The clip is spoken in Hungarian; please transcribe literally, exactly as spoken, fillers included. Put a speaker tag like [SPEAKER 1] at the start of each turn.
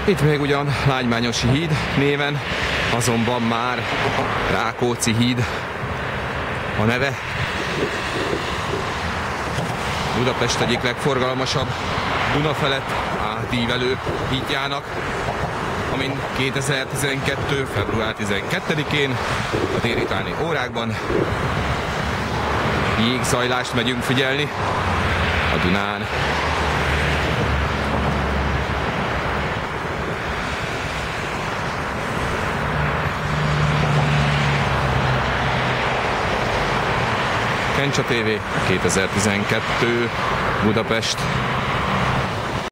[SPEAKER 1] Itt még ugyan Lágymányosi híd néven, azonban már Rákóczi híd a neve. Budapest egyik legforgalmasabb Duna felett átívelő hídjának, amin kétezer-tizenkettő. február tizenkettedikén a délutáni órákban jégzajlást megyünk figyelni a Dunán. Kencsa té vé kétezer-tizenkettő, Budapest.